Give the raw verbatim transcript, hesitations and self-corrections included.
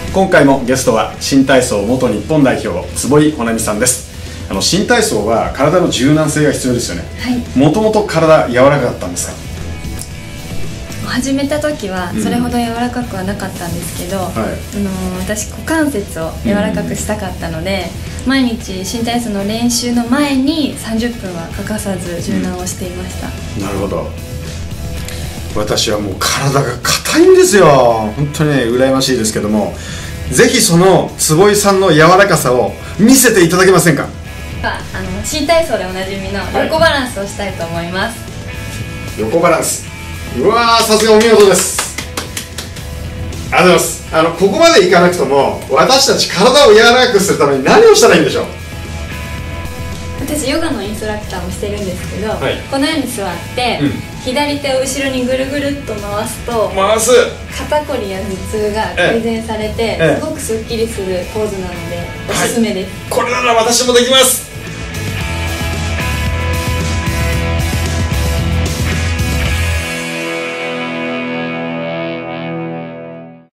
今回もゲストは新体操元日本代表坪井穂波さんです。あの新体操は体の柔軟性が必要ですよね。もともと体柔らかかったんですか？ 始めた時はそれほど柔らかくはなかったんですけど、うん、はい、あの私股関節を柔らかくしたかったので、うん、毎日新体操の練習の前にさんじゅっぷんは欠かさず柔軟をしていました。 うん、なるほど。私はもう体が硬いんですよ。本当にね、羨ましいですけども、ぜひその坪井さんの柔らかさを見せていただけませんか？ ああの新体操でおなじみの横バランスをしたいと思います。 はい、横バランス、うわー、さすがお見事です。ありがとうございます。あのここまでいかなくとも私たち体を柔らかくするために何をしたらいいんでしょう？ 私ヨガのインストラクターもしてるんですけど、はい、このように座って、うん、左手を後ろにぐるぐるっと回すと回す肩こりや頭痛が改善されて、ええ、すごくすっきりするポーズなのでおすすめです。 はい、これなら私もできます。